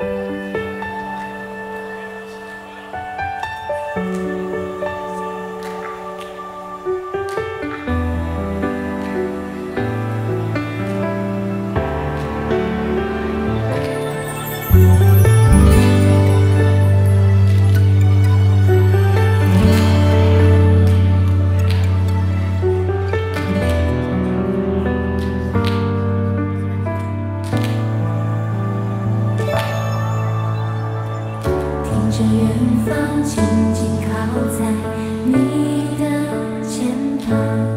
着远方，紧紧靠在你的肩膀，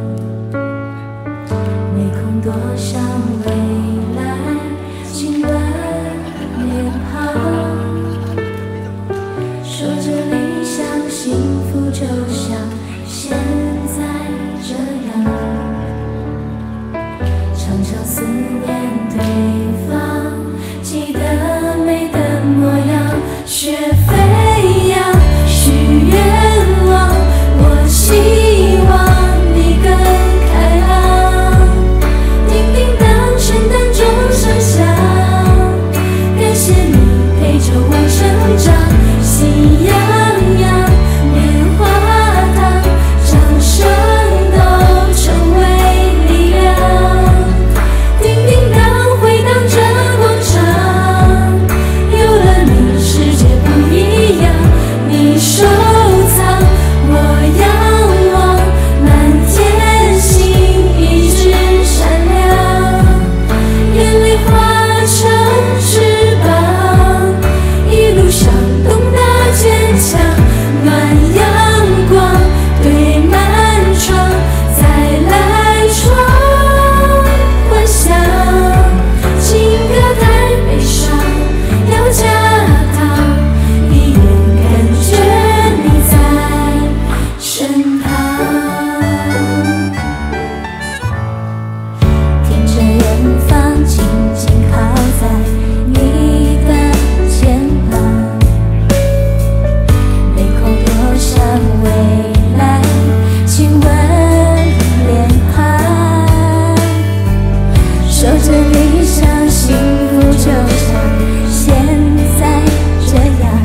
没空多少未来，亲吻脸庞，说着理想幸福就像现在这样，常常思念对方，记得美的模样，学飞扬，许愿望，我希望你更开朗。叮叮当，圣诞钟声响，感谢你陪着我成长，喜洋洋，棉花糖，掌声都成为力量。叮叮当，回荡着广场，有了你，世界不一样。你收藏，我仰望，满天星一直闪亮，眼泪化成翅膀，一路上懂得坚强，暖阳光堆满窗，再来闯幻想，情歌太悲伤，要加糖，一眼感觉你在身旁，听着远方，紧紧靠在你的肩膀，没空多想未来，亲吻脸庞，说着理想幸福就像现在这样，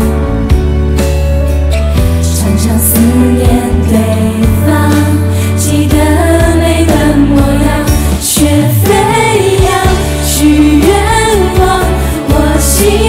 常常思念对方，记得美的模样，学飞扬，许愿望，我希